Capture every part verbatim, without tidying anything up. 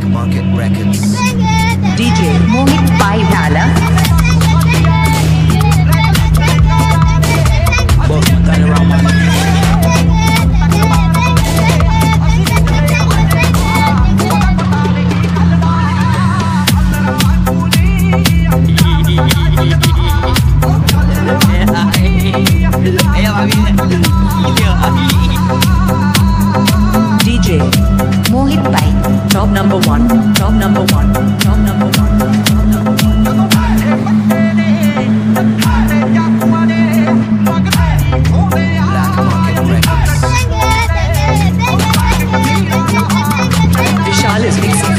Black Market Records. D J Mohit Pai Bhala. Both turn around, man. D J Mohit Pai, top number one, top number one, top number one, top number one. Black Market Records. Vishal is mixing.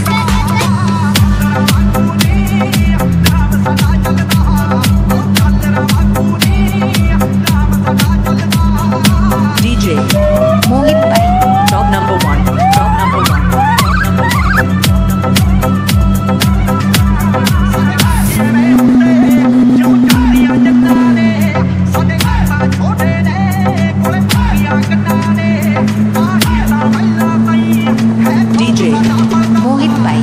D J Mohit Pai, top number one, top number one, top number one, top number one. D J Mohit Pai.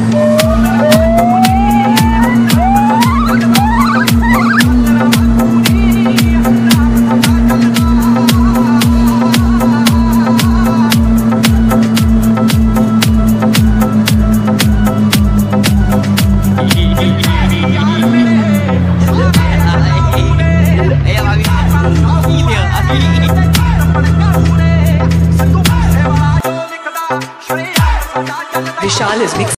Vishal is mixing.